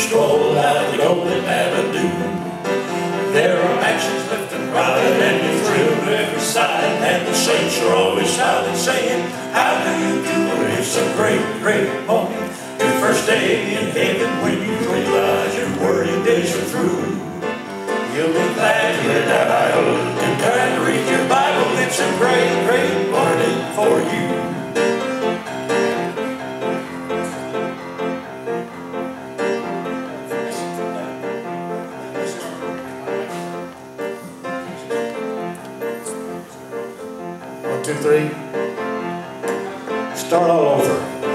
stroll down the Golden Avenue. There are mansions left and right, and you thrill to every side, and the saints are always shouting, saying, how do you do? It's a great, great morning, your first day in heaven, when you realize your worrying days are through. You'll be glad you heard that idol and turn to read your Bible. It's a great, great morning for you. One, two, three. Start all over.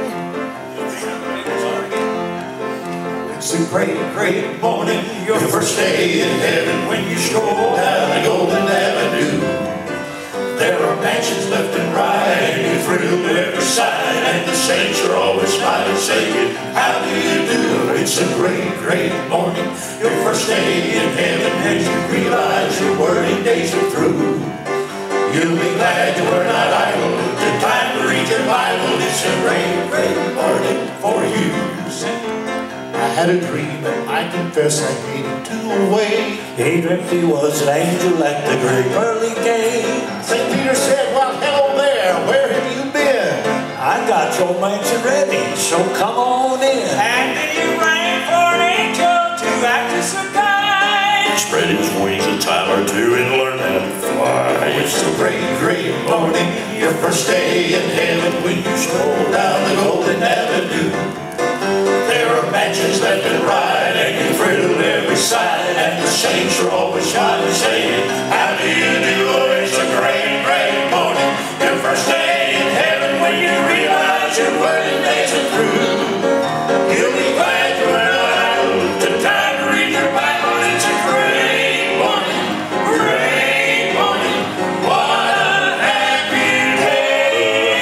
It's a great, great morning, your first day in heaven, when you stroll down the Golden Avenue. There are mansions left and right, and you thrill to every side, and the saints are always smiling, saying, how do you do? It's a great, great morning, your first day in heaven, as you realize your worrying days are through. You'll be glad you were not idle. The time to read your Bible. It's a great, great morning for you. I had a dream, and I confess I gave it away. He dreamt he was an angel at the great pearly gate. St. Peter said, well, hello there, where have you been? I got your mansion ready, so come on in. And then you rang for an angel to act as a guide. Spread his wings a time or two and learn how to fly. It's a great, great morning, your first day in heaven, when you stroll down the Golden Avenue. There are mansions left and right, and you thrill every side, and the saints are always shouting, saying, how do you do? Oh, it's a great, great morning, your first day in heaven, when you realize your wedding days are through. You'll be glad you were not idle. The time to read your Bible. It's a great morning, great morning. What a happy day.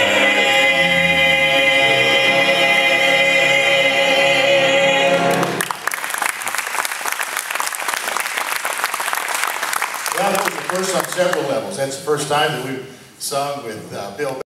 Well, that was the first on several levels. That's the first time that we've sung with Bill.